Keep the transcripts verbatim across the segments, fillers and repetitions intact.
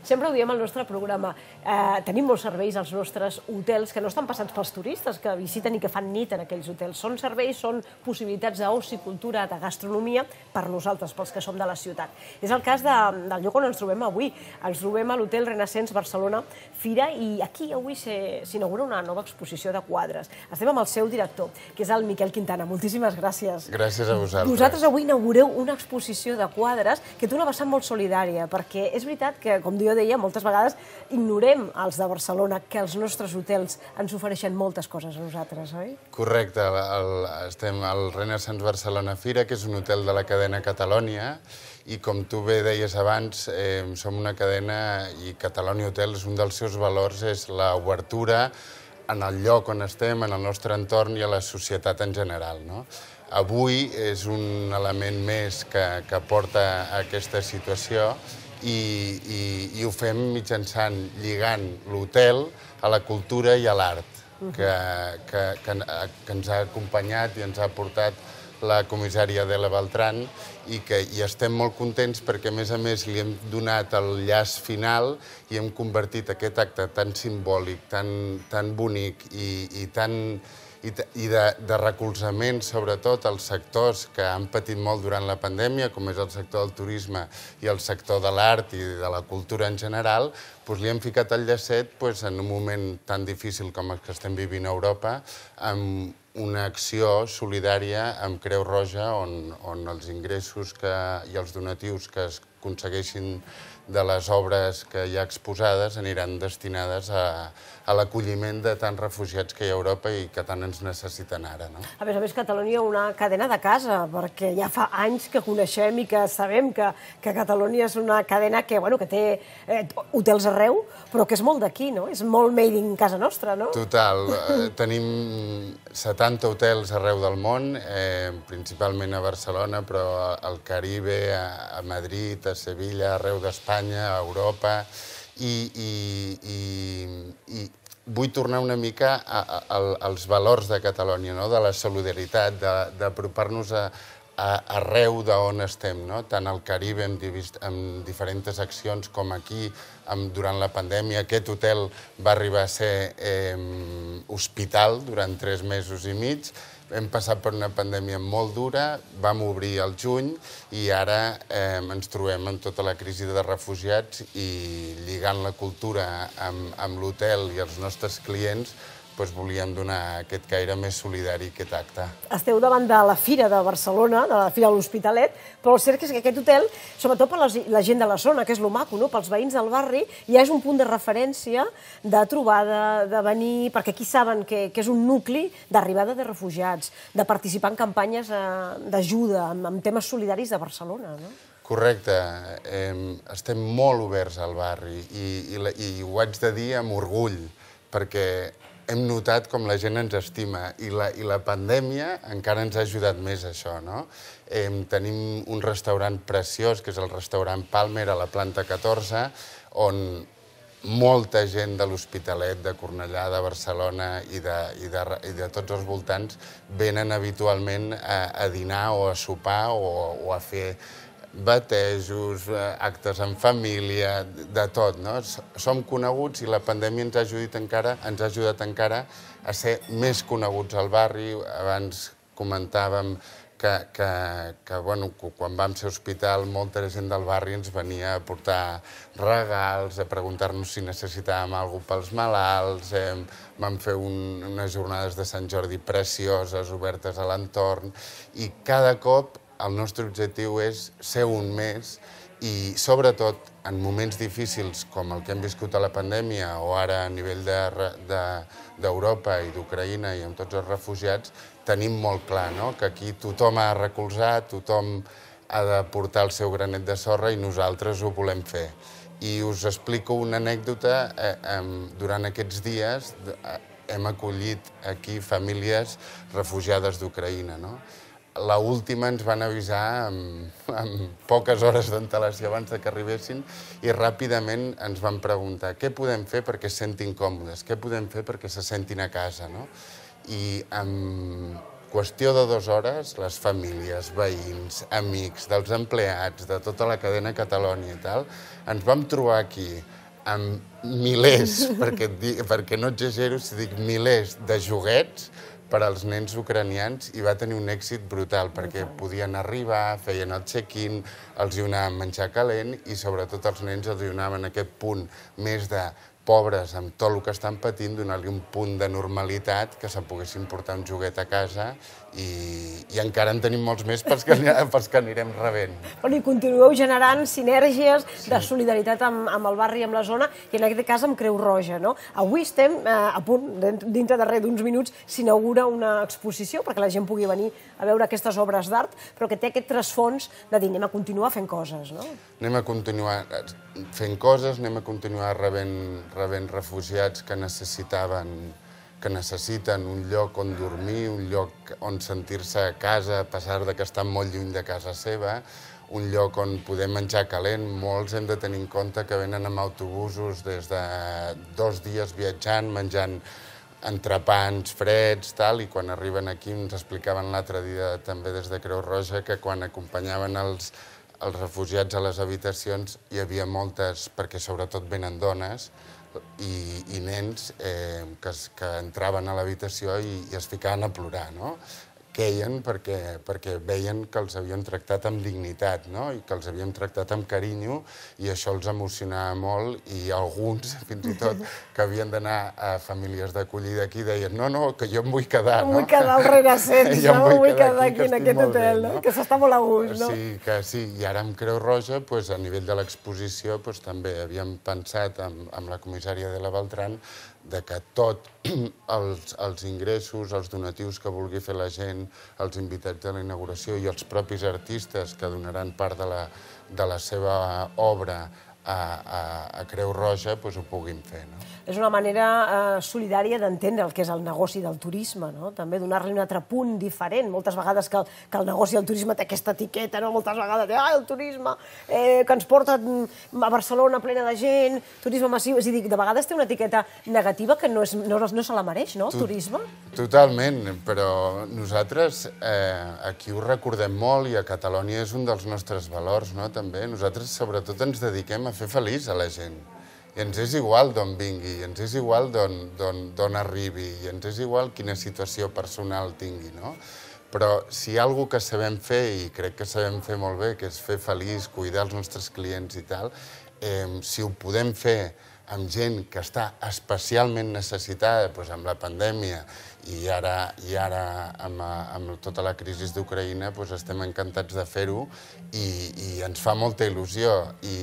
Sempre ho diem al nostre programa. Eh, tenim molts serveis als nostres hotels que no estan passats pels turistes que visiten i que fan nit en aquells hotels. Són serveis, són possibilitats d'oci, cultura, de gastronomia per nosaltres, pels que som de la ciutat. És el cas de, del lloc on ens trobem avui. Ens trobem a l'Hotel Renaissance Barcelona Fira i aquí avui s'inaugura una nova exposició de quadres. Estem amb el seu director, que és el Miquel Quintana. Moltíssimes gràcies. Gràcies a vosaltres. Vosaltres avui inaugureu una exposició de quadres que té una vessant molt solidària, perquè és veritat que, com jo deia, moltes vegades ignorem els de Barcelona, que els nostres hotels ens ofereixen moltes coses a nosaltres, oi? Correcte. El, estem al Renaissance Barcelona Fira, que és un hotel de la cadena Catalònia, i com tu bé deies abans, eh, som una cadena i Catalònia Hotel, un dels seus valors és l'obertura en el lloc on estem, en el nostre entorn i a la societat en general, no? Avui és un element més que, que porta a aquesta situació i, i, i ho fem mitjançant, lligant l'hotel a la cultura i a l'art, que, que, que, que ens ha acompanyat i ens ha portat la comissària Adela Beltrán i que i estem molt contents perquè, a més a més, li hem donat el llaç final i hem convertit aquest acte tan simbòlic, tan, tan bonic i, i tan... i de, de recolzament, sobretot, als sectors que han patit molt durant la pandèmia, com és el sector del turisme i el sector de l'art i de la cultura en general, doncs li hem ficat el llacet doncs, en un moment tan difícil com el que estem vivint a Europa, amb una acció solidària amb Creu Roja, on, on els ingressos que, i els donatius que es aconsegueixin de les obres que hi ha exposades aniran destinades a, a l'acolliment de tants refugiats que hi ha a Europa i que tant ens necessiten ara. No? A més a més, Catalunya una cadena de casa, perquè ja fa anys que coneixem i que sabem que, que Catalunya és una cadena que, bueno, que té eh, hotels arreu, però que és molt d'aquí, no? És molt made in casa nostra, no? Total. Eh, tenim setanta hotels arreu del món, eh, principalment a Barcelona, però al Caribe, a, a Madrid, a Sevilla, arreu d'Espanya, a Europa, i, i, i, i vull tornar una mica a, a, als valors de Catalunya, no? De la solidaritat, d'apropar-nos a, a, arreu d'on estem, no? Tant al Caribe, amb, amb diferents accions, com aquí, amb, durant la pandèmia. Aquest hotel va arribar a ser eh, hospital durant tres mesos i mig. Hem passat per una pandèmia molt dura, vam obrir al juny i ara eh, ens trobem amb tota la crisi de refugiats i lligant la cultura amb, amb l'hotel i els nostres clients, doncs volíem donar aquest caire més solidari, aquest acte. Esteu davant de la Fira de Barcelona, de la Fira de l'Hospitalet, però el cert és que aquest hotel, sobretot per la gent de la zona, que és lo maco, no? Pels veïns del barri, ja és un punt de referència de trobada, de venir, perquè aquí saben que, que és un nucli d'arribada de refugiats, de participar en campanyes d'ajuda, amb, amb temes solidaris de Barcelona, no? Correcte. Eh, estem molt oberts al barri i, i, i ho haig de dir amb orgull, perquè hem notat com la gent ens estima i la, i la pandèmia encara ens ha ajudat més a això, no? Eh, tenim un restaurant preciós, que és el restaurant Palmer, a la planta catorze, on molta gent de l'Hospitalet, de Cornellà, de Barcelona i de, i de, i de tots els voltants venen habitualment a, a dinar o a sopar o, o a fer batejos, actes en família, de tot, no? Som coneguts i la pandèmia ens ha ajudat encara, ens ha ajudat encara a ser més coneguts al barri. Abans comentàvem que, que, que bueno, quan vam ser hospital, molta gent del barri ens venia a portar regals, a preguntar-nos si necessitàvem alguna cosa pels malalts. Eh, vam fer un, unes jornades de Sant Jordi precioses, obertes a l'entorn, i cada cop el nostre objectiu és ser un més i, sobretot, en moments difícils com el que hem viscut a la pandèmia o ara a nivell d'Europa i d'Ucraïna i amb tots els refugiats, tenim molt clar, no?, que aquí tothom ha de recolzar, tothom ha de portar el seu granet de sorra i nosaltres ho volem fer. I us explico una anècdota. Eh, eh, durant aquests dies eh, hem acollit aquí famílies refugiades d'Ucraïna, no? L'última ens van avisar amb, amb poques hores d'antelació abans que arribessin i ràpidament ens van preguntar què podem fer perquè es sentin còmodes, què podem fer perquè se sentin a casa, no? I amb qüestió de dues hores, les famílies, veïns, amics, dels empleats, de tota la cadena Catalonia i tal, ens vam trobar aquí amb milers, perquè, et dic, perquè no exagero si dic milers de joguets per als nens ucranians i va tenir un èxit brutal, perquè podien arribar, feien el check-in, els hi donaven menjar calent i sobretot els nens els hi donaven aquest punt més de pobres amb tot el que estan patint, donar-li un punt de normalitat, que se poguessin portar un joguet a casa i, i encara en tenim molts més pels que, pels que anirem rebent. Bueno, I continueu generant sinergies sí. de solidaritat amb, amb el barri i amb la zona, i en aquest cas amb Creu Roja. No? Avui estem eh, a punt, dintre de res d'uns minuts, s'inaugura una exposició perquè la gent pugui venir a veure aquestes obres d'art, però que té aquest trasfons de dir anem a continuar fent coses. No? Anem a continuar fent coses, anem a continuar rebent rebent refugiats que necessitaven, que necessiten un lloc on dormir, un lloc on sentir-se a casa, a pesar de que estan molt lluny de casa seva, un lloc on poder menjar calent. Molts hem de tenir en compte que venen amb autobusos des de dos dies viatjant, menjant entrepans freds, tal, i quan arriben aquí ens explicaven l'altre dia també des de Creu Roja que quan acompanyaven els, els refugiats a les habitacions hi havia moltes, perquè sobretot venen dones, i, i nens eh, que, que entraven a l'habitació i, i es ficaven a plorar, no? Queien perquè, perquè veien que els havíem tractat amb dignitat, no? I que els havíem tractat amb carinyo, i això els emocionava molt, i alguns, fins i tot, que havien d'anar a famílies d'acollida aquí, deien no, no, que jo em vull quedar, no? Em vull quedar al Renaissance, no? Em vull quedar aquí en aquest hotel, no? Que s'està molt a gust, no? Sí, que sí, i ara amb Creu Roja, a nivell de l'exposició, també havíem pensat amb la comissària de la Beltrán de que tot els, els ingressos, els donatius que vulgui fer la gent, els invitats a la inauguració i els propis artistes que donaran part de la, de la seva obra a, a, a Creu Roja, doncs ho puguin fer. No? És una manera eh, solidària d'entendre el que és el negoci del turisme, no? També donar-li un altre punt diferent. Moltes vegades que el, que el negoci del turisme té aquesta etiqueta, no? Moltes vegades, ah, el turisme eh, que ens porta a Barcelona plena de gent, turisme massiu, és a dir, de vegades té una etiqueta negativa que no, és, no, no se la mereix, no, el Tot, turisme? Totalment, però nosaltres eh, aquí ho recordem molt i a Catalònia és un dels nostres valors, no?, també. Nosaltres sobretot ens dediquem a fer feliç a la gent. I ens és igual d'on vingui, i ens és igual d'on arribi, i ens és igual quina situació personal tingui, no? Però si hi ha alguna cosa que sabem fer, i crec que sabem fer molt bé, que és fer feliç, cuidar els nostres clients i tal, eh, si ho podem fer amb gent que està especialment necessitada, doncs amb la pandèmia i ara, i ara amb, amb tota la crisi d'Ucraïna, doncs estem encantats de fer-ho i, i ens fa molta il·lusió. I,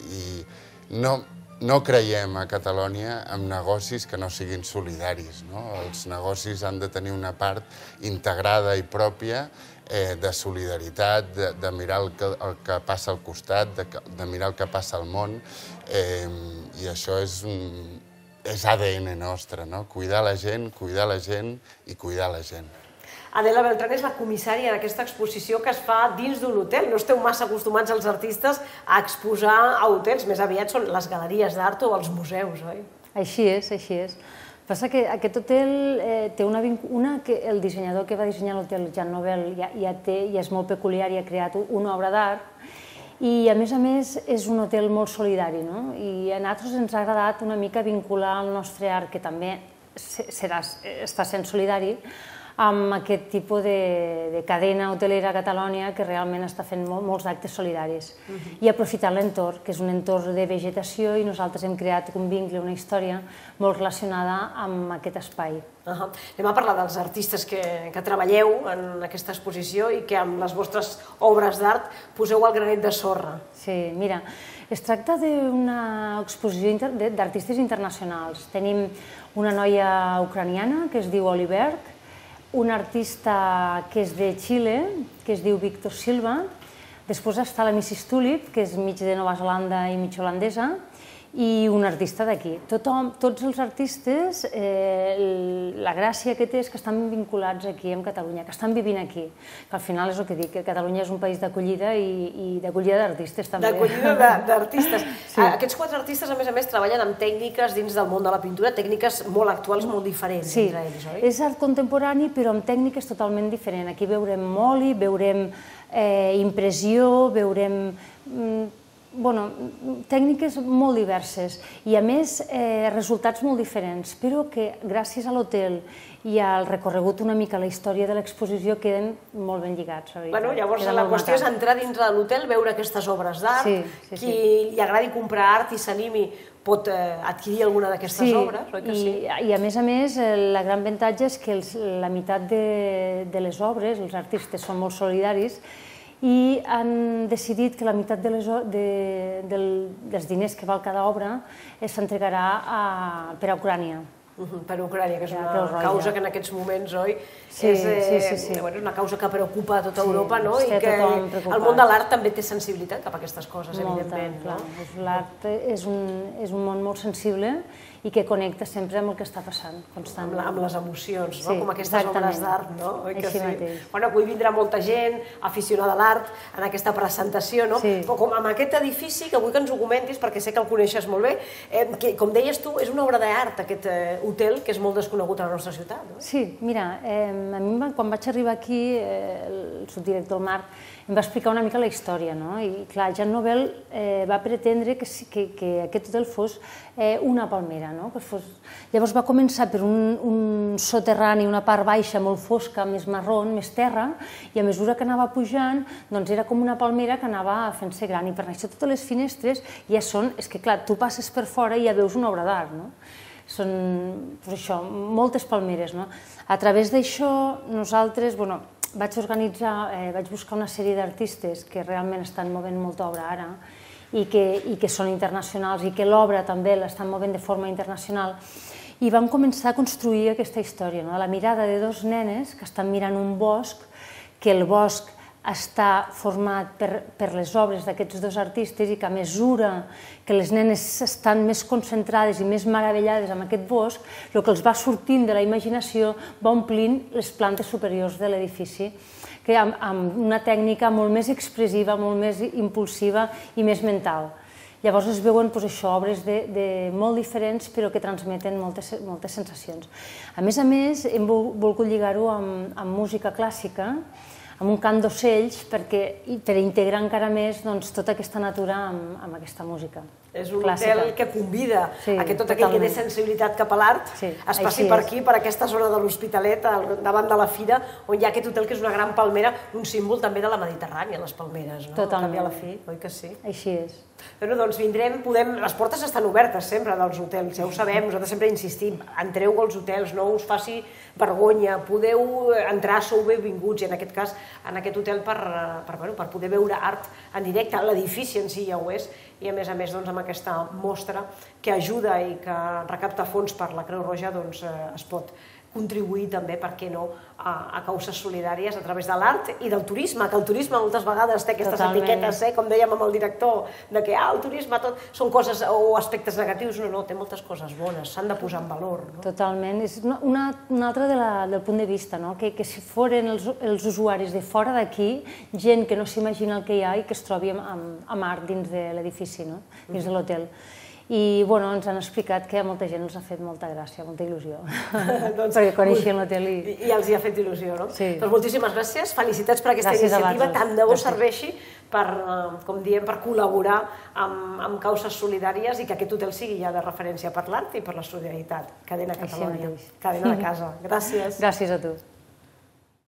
i no... No creiem a Catalònia en negocis que no siguin solidaris, no? Els negocis han de tenir una part integrada i pròpia eh, de solidaritat, de, de mirar el que, el que passa al costat, de, de mirar el que passa al món, eh, i això és, un, és A D N nostre, no? Cuidar la gent, cuidar la gent i cuidar la gent. Adela Beltrán és la comissària d'aquesta exposició que es fa dins d'un hotel. No esteu massa acostumats els artistes a exposar a hotels, més aviat són les galeries d'art o els museus, oi? Així és, així és. Passa que aquest hotel eh, té una, una que el dissenyador que va dissenyar l'hotel, Jean Nouvel, ja, ja té, i és molt peculiar i ha creat una obra d'art, i a més a més és un hotel molt solidari, no? I a nosaltres ens ha agradat una mica vincular el nostre art, que també serà, està sent solidari, amb aquest tipus de, de cadena hotelera a Catalònia que realment està fent mol, molts actes solidaris. Uh-huh. I aprofitar l'entorn, que és un entorn de vegetació, i nosaltres hem creat un vincle, una història molt relacionada amb aquest espai. Uh-huh. Anem a parlar dels artistes que, que treballeu en aquesta exposició i que amb les vostres obres d'art poseu el granet de sorra. Sí, mira, es tracta d'una exposició d'artistes internacionals. Tenim una noia ucraniana que es diu Oliver, un artista que és de Xile, que es diu Víctor Silva, després està la missis Tulip, que és mig de Nova Zelanda i mig holandesa, i un artista d'aquí. Tothom, tots els artistes, eh, la gràcia que té és que estan vinculats aquí amb Catalunya, que estan vivint aquí. Que al final és el que dic, que Catalunya és un país d'acollida i, i d'acollida d'artistes també. D'acollida d'artistes. Sí. Aquests quatre artistes, a més a més, treballen amb tècniques dins del món de la pintura, tècniques molt actuals, molt diferents sí. entre ells, oi? És art contemporani, però amb tècniques totalment diferents. Aquí veurem oli, veurem eh, impressió, veurem... Mm, bueno, tècniques molt diverses i, a més, eh, resultats molt diferents, però que gràcies a l'hotel i al recorregut una mica a la història de l'exposició queden molt ben lligats. Bueno, llavors la qüestió és entrar dintre de l'hotel, veure aquestes obres d'art, sí, sí, qui sí. li agradi comprar art i s'animi pot eh, adquirir alguna d'aquestes sí, obres, oi que sí? I, i a més a més, la gran avantatge és que els, la meitat de, de les obres, els artistes són molt solidaris, i han decidit que la meitat de les, de, del, dels diners que val cada obra s'entregarà per a Ucrània. Uh-huh, per a Ucrània, que és una causa que en aquests moments, oi, sí, és, eh, sí, sí, sí. Bueno, és una causa que preocupa a tota Europa, sí, no? I que el món de l'art també té sensibilitat cap a aquestes coses, Molta, evidentment. Clar. No? L'art és, un, és un món molt sensible i que connecta sempre amb el que està passant, constantment. Amb, amb les emocions, no? Sí, Com aquestes exactament. obres d'art, no? Oi que Així sí? mateix. Bueno, avui vindrà molta gent aficionada a l'art en aquesta presentació, no? Sí. Però com amb aquest edifici, que vull que ens ho comentis, perquè sé que el coneixes molt bé, eh, que, com deies tu, és una obra d'art, aquest eh, hotel, que és molt desconegut a la nostra ciutat, no? Sí, mira, eh, a mi quan vaig arribar aquí, eh, el subdirector Marc em va explicar una mica la història, no? I clar, Jean Nouvel eh, va pretendre que, que, que aquest hotel fos eh, una palmera, no? Que fos... Llavors va començar per un, un soterrani, una part baixa molt fosca, més marró, més terra, i a mesura que anava pujant, doncs era com una palmera que anava fent-se gran, i per això totes les finestres ja són... És que clar, tu passes per fora i ja veus una obra d'art, no? Són, doncs això, moltes palmeres, no? A través d'això, nosaltres, bueno, vaig organitzar, eh, vaig buscar una sèrie d'artistes que realment estan movent molta obra ara i que, i que són internacionals i que l'obra també l'estan movent de forma internacional, i vam començar a construir aquesta història, no? La mirada de dos nenes que estan mirant un bosc, que el bosc està format per, per les obres d'aquests dos artistes i que a mesura que les nenes estan més concentrades i més meravellades amb aquest bosc, el que els va sortint de la imaginació va omplint les plantes superiors de l'edifici, que amb, amb una tècnica molt més expressiva, molt més impulsiva i més mental. Llavors es veuen doncs, això, obres de, de molt diferents però que transmeten moltes, moltes sensacions. A més a més, hem volgut lligar-ho amb, amb música clàssica, amb un cant d'ocells, per integrar encara més doncs, tota aquesta natura amb, amb aquesta música. És un clàssica. hotel que convida sí, a que tot aquell que té sensibilitat cap a l'art sí, es passi per aquí, per aquesta zona de l'Hospitalet, davant de la fira, on hi ha aquest hotel que és una gran palmera, un símbol també de la Mediterrània, les palmeres, no? Totalment. Al cap i a la fi, oi que sí? Així és. Però doncs vindrem, podem... Les portes estan obertes sempre dels hotels, ja ho sabem, nosaltres sempre insistim, entreu als hotels, no us faci vergonya, podeu entrar, sou benvinguts, i en aquest cas, en aquest hotel, per, per, bueno, per poder veure art en directe, l'edifici en si ja ho és, i a més a més doncs, amb aquesta mostra que ajuda i que recapta fons per la Creu Roja, doncs eh, es pot contribuir també, per què no, a, a causes solidàries a través de l'art i del turisme, que el turisme moltes vegades té aquestes Totalment. etiquetes, eh, com dèiem amb el director, de que ah, el turisme tot són coses o aspectes negatius. No, no, té moltes coses bones, s'han de posar en valor. No? Totalment. És una, una, una altra de la, del punt de vista, no? que, que si foren els, els usuaris de fora d'aquí, gent que no s'imagina el que hi ha i que es trobi amb, amb, amb art dins de l'edifici, no? Dins de l'hotel. I bueno, ens han explicat que a molta gent els ha fet molta gràcia, molta il·lusió, doncs, perquè coneixien l'hotel i... I els hi ha fet il·lusió, no? Sí. Doncs moltíssimes gràcies, felicitats per aquesta gràcies iniciativa, tant de bo gràcies. serveixi per, com diem, per col·laborar amb, amb causes solidàries i que aquest hotel sigui ja de referència per l'art i per la solidaritat. Cadena Catalonia, cadena de casa. Gràcies. Gràcies a tu.